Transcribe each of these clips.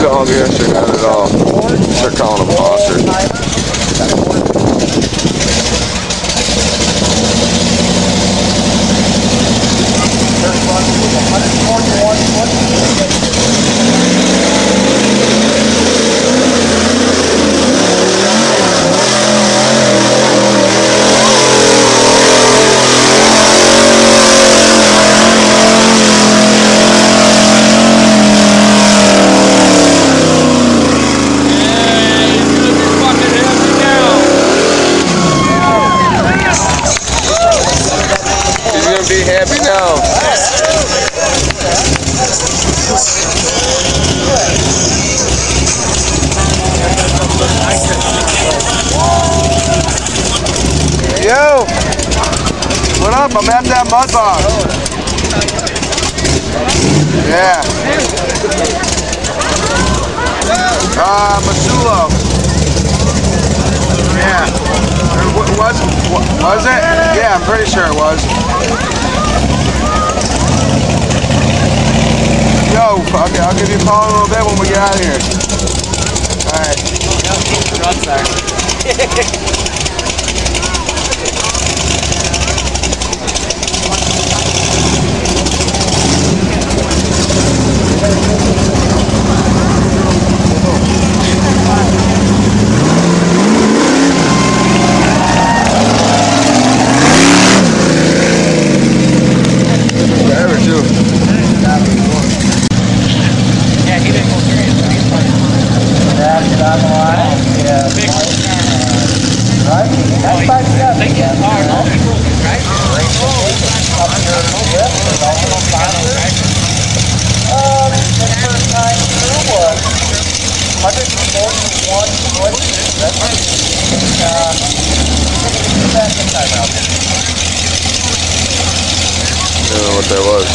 dog yesterday, not at all. They're calling him Foster. First one was 141 foot. Be happy now. Yo, what up? I'm at that mud box. Yeah. Masulo. Yeah. Was it? Yeah, I'm pretty sure it was. Yo, I'll give you a call in a little bit when we get out of here. Alright. I don't know what that was.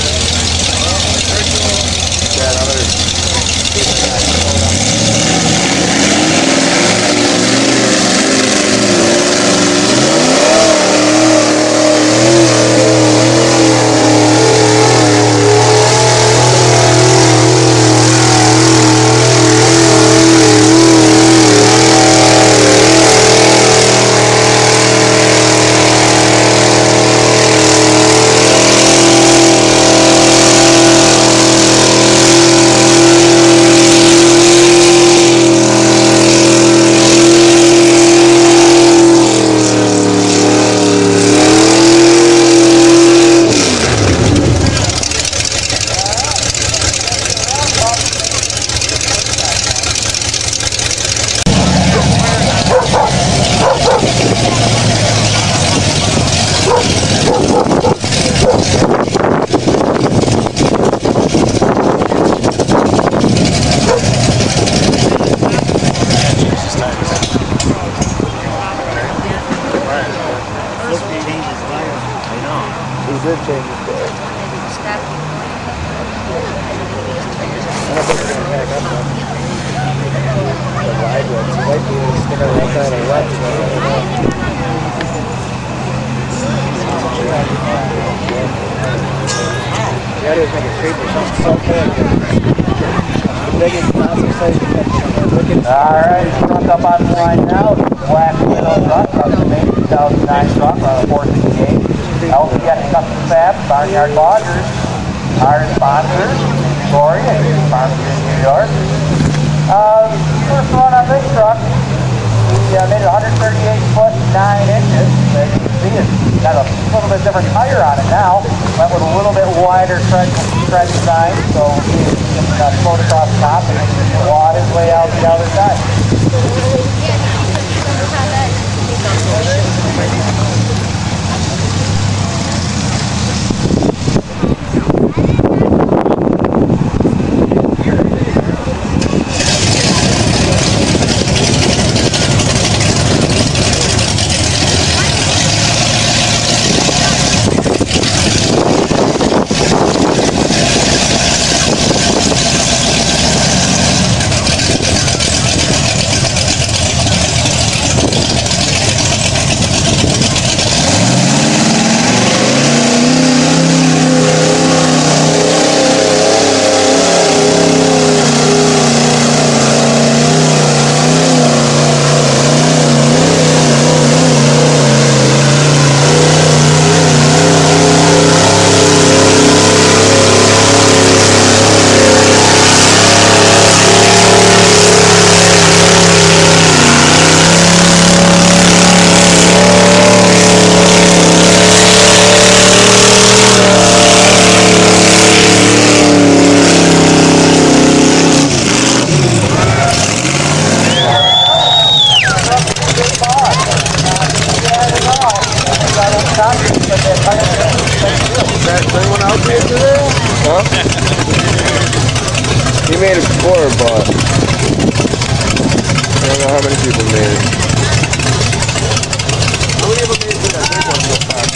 Alright, front up on the line now. Black Widow truck, May 2009 truck, 468. LCS Custom Fabs, Barnyard Boggers. Our sponsors, Gloria, sponsor in New York. First run on this truck, we made it 138 foot 9 inches. As you can see, it's got a little bit different tire on it now. Went with a little bit wider tread design, so it's got float across the top and it wad his way out the other side. before, but I don't know how many people made it. How many people made it to that big one real fast?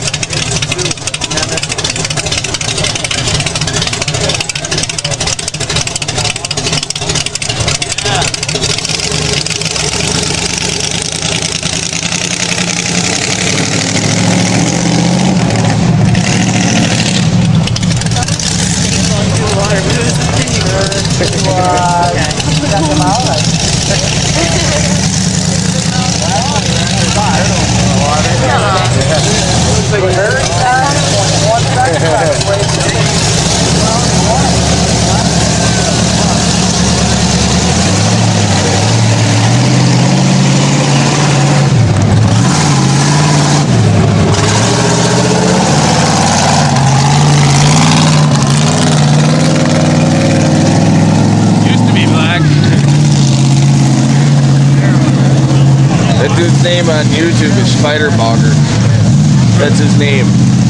That dude's name on YouTube is Spider Boggers. That's his name.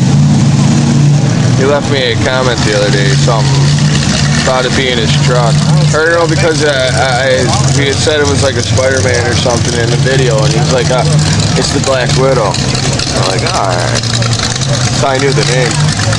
He left me a comment the other day, something about it being his truck. I don't know, because he had said it was like a Spider-Man or something in the video, and he's like, it's the Black Widow. I'm like, alright. So I knew the name.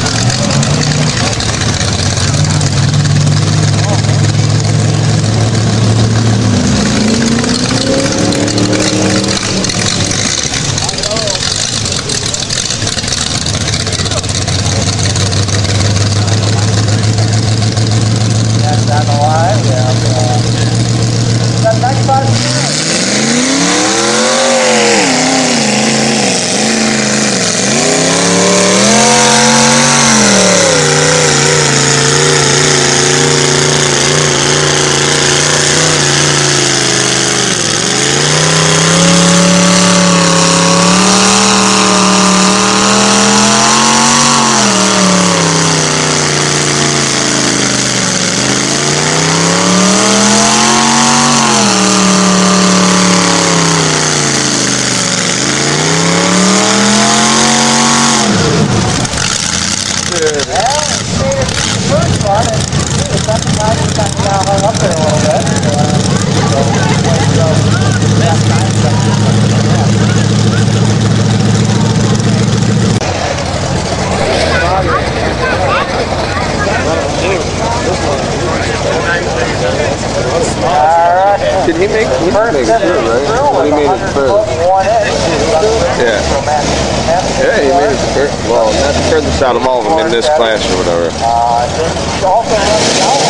Did he make it through, right? But he made it through. Yeah. Yeah, he made it through. Well, not the furthest out of all of them in this class or whatever.